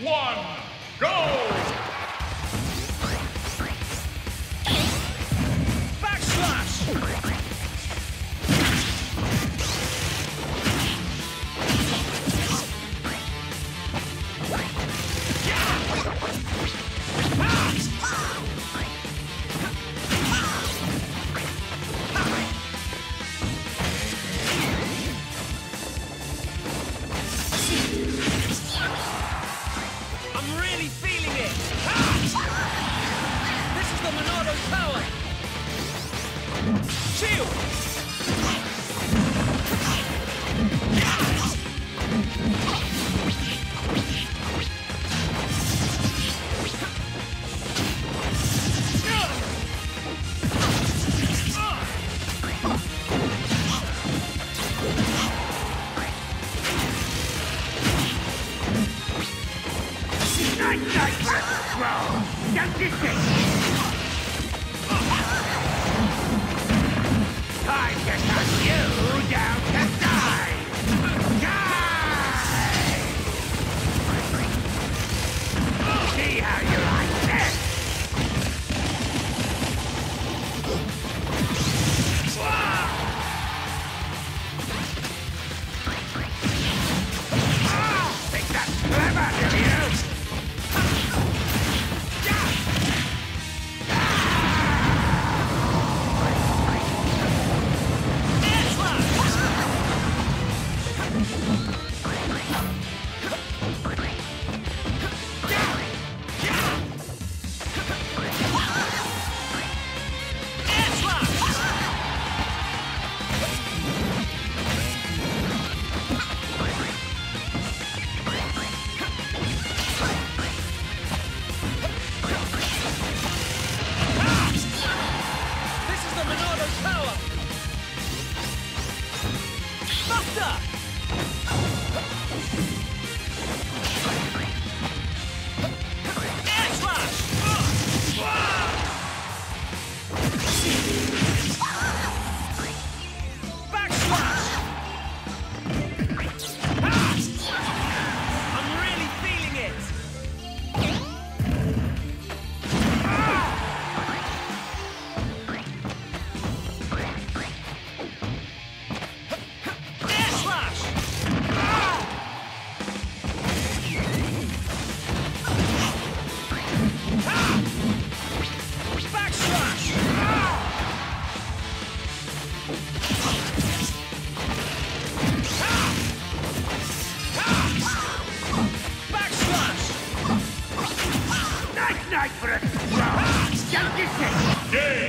one, go! Backslash! I'm really feeling it! This is the Monado Tower! Shield! Time to cut you down to die! Die! See how you like this! Think that's clever, do you? This is the Monado Tower! Buster! Air slash! Backslash! I'm really feeling it! Air slash! Backslash! Backslash! Nice night for a stroll! Don't you think? Game!